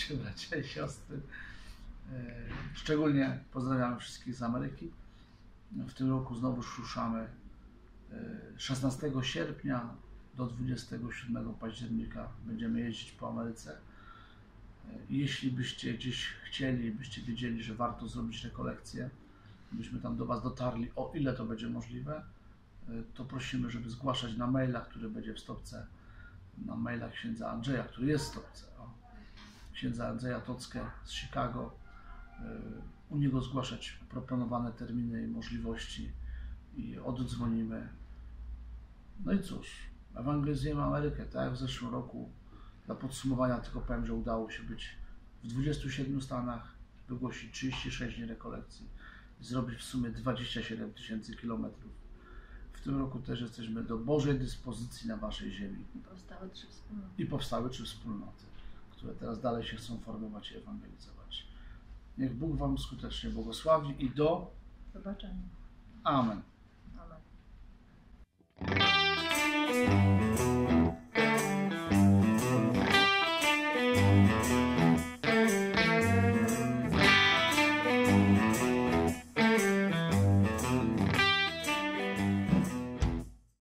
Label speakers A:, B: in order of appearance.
A: słuchajcie, bracia i siostry. Szczególnie pozdrawiamy wszystkich z Ameryki. W tym roku znowu ruszamy 16 sierpnia do 27 października. Będziemy jeździć po Ameryce. Jeśli byście gdzieś chcieli, byście wiedzieli, że warto zrobić rekolekcję, byśmy tam do Was dotarli, o ile to będzie możliwe, to prosimy, żeby zgłaszać na maila, który będzie w stopce, na maila księdza Andrzeja, który jest w stopce. Księdza Andrzeja Tockę z Chicago. U niego zgłaszać proponowane terminy i możliwości i oddzwonimy. No i cóż, ewangelizujemy Amerykę, tak jak w zeszłym roku. Dla podsumowania tylko powiem, że udało się być w 27 stanach, wygłosić 36 rekolekcji, zrobić w sumie 27 000 kilometrów. W tym roku też jesteśmy do Bożej dyspozycji na Waszej ziemi. I powstały 3 wspólnoty, które teraz dalej się chcą formować i ewangelizować. Niech Bóg Wam skutecznie błogosławi i do
B: zobaczenia.
A: Amen.
B: Amen.